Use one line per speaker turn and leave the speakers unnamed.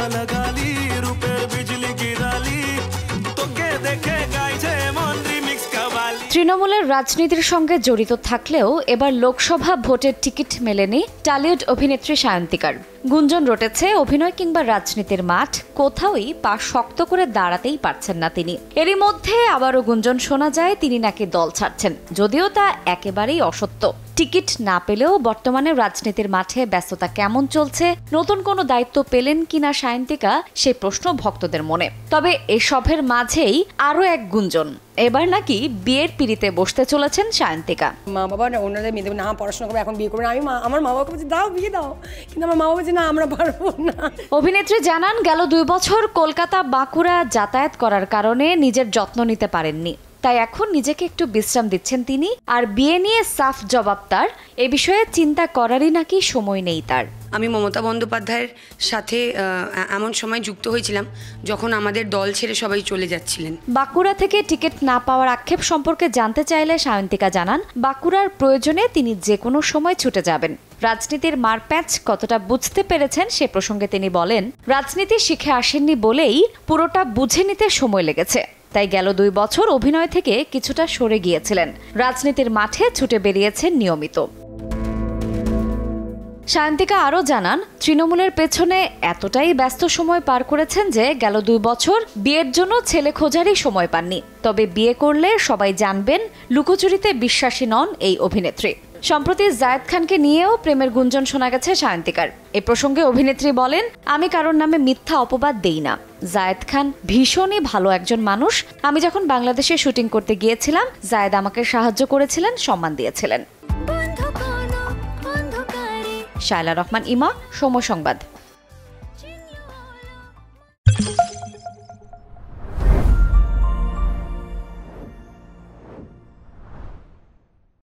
লাগালি রূপের বিজলি গিরালি তোকে দেখে গাইছে মন রিমিক্স কাওয়ালি।
তৃণমূলের রাজনীতির সঙ্গে জড়িত থাকলেও এবার লোকসভা ভোটের টিকিট মেলেনি টলিউড অভিনেত্রী সায়ন্তিকার। গুঞ্জন রটেছে অভিনয় কিংবা রাজনীতির মাঠ কোথাওই পা শক্ত করে দাঁড়াতেই পারছেন না তিনি। এরই মধ্যে আবারও গুঞ্জন শোনা যায় তিনি নাকি দল ছাড়ছেন, যদিও তা একেবারেই অসত্য। টিকিট না পেলেও বর্তমানে রাজনীতির মাঠে ব্যস্ততা কেমন চলছে, নতুন কোনো দায়িত্ব পেলেন কিনা সায়ন্তিকা, সেই প্রশ্ন ভক্তদের মনে। তবে এসবের মাঝেই আরও এক গুঞ্জন, এবার নাকি বিয়ের পিড়িতে বসতে চলেছেন সায়ন্তিকা।
মা বাবা ওনাদের মেয়ে দেবে না, পড়াশোনা করবে, এখন বিয়ে করবে না। আমার মা বাবাকে বলছি দাও বিয়ে দাও, কিন্তু আমার মা বাবা বলছে না আমরা পারবো না।
অভিনেত্রী জানান গেল 2 বছর কলকাতা বাঁকুড়া যাতায়াত করার কারণে নিজের যত্ন নিতে পারেননি, তাই এখন নিজেকে একটু বিশ্রাম দিচ্ছেন তিনি। আর বিয়ে নিয়ে সাফ জবাব তার, এ বিষয়ে চিন্তা করারই নাকি সময় নেই তার।
আমি মমতা বন্দ্যোপাধ্যায়ের সাথে এমন সময় যুক্ত হয়েছিলাম যখন আমাদের দল ছেড়ে সবাই চলে যাচ্ছিলেন।
বাঁকুড়া থেকে টিকিট না পাওয়ার আক্ষেপ সম্পর্কে জানতে চাইলে সায়ন্তিকা জানান বাঁকুড়ার প্রয়োজনে তিনি যে কোনো সময় ছুটে যাবেন। রাজনীতির মারপ্যাচ কতটা বুঝতে পেরেছেন সে প্রসঙ্গে তিনি বলেন, রাজনীতি শিখে আসেননি বলেই পুরোটা বুঝে নিতে সময় লেগেছে, তাই গেল 2 বছর অভিনয় থেকে কিছুটা সরে গিয়েছিলেন, রাজনীতির মাঠে ছুটে বেরিয়েছেন নিয়মিত। সায়ন্তিকা আরও জানান তৃণমূলের পেছনে এতটাই ব্যস্ত সময় পার করেছেন যে গেল 2 বছর বিয়ের জন্য ছেলে খোঁজারই সময় পাননি। তবে বিয়ে করলে সবাই জানবেন লুকোচুরিতে বিশ্বাসী নন এই অভিনেত্রী। সম্প্রতি জায়েদ খানকে নিয়েও প্রেমের গুঞ্জন শোনা গেছে সায়ন্তিকার। এ প্রসঙ্গে অভিনেত্রী বলেন, আমি কারোর নামে মিথ্যা অপবাদ দেই না। জায়েদ খান ভীষণই ভালো একজন মানুষ। আমি যখন বাংলাদেশে শুটিং করতে গিয়েছিলাম জায়েদ আমাকে সাহায্য করেছিলেন, সম্মান দিয়েছিলেন। শায়লা রহমান ইমা, সময় সংবাদ।